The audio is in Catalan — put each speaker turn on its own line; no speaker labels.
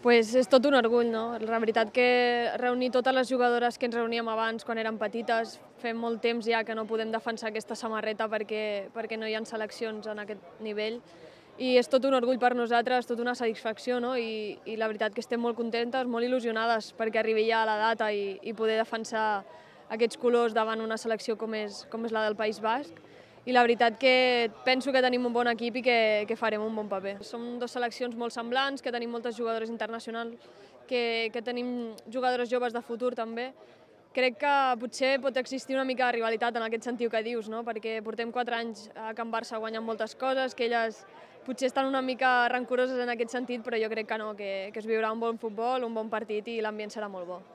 Pues és tot un orgull, no? La veritat que reunir totes les jugadores que ens reuníem abans quan érem petites, fem molt temps ja que no podem defensar aquesta samarreta perquè no hi ha seleccions en aquest nivell, i és tot un orgull per nosaltres, tota una satisfacció, no? I la veritat que estem molt contentes, molt il·lusionades perquè arribi ja la data i poder defensar aquests colors davant una selecció com és la del País Basc. I la veritat que penso que tenim un bon equip i que farem un bon paper. Som dues seleccions molt semblants, que tenim moltes jugadores internacionals, que tenim jugadores joves de futur també. Crec que potser pot existir una mica de rivalitat en aquest sentit que dius, no? Perquè portem 4 anys a Can Barça guanyant moltes coses, que elles potser estan una mica rancoroses en aquest sentit, però jo crec que no, que es viurà un bon futbol, un bon partit i l'ambient serà molt bo.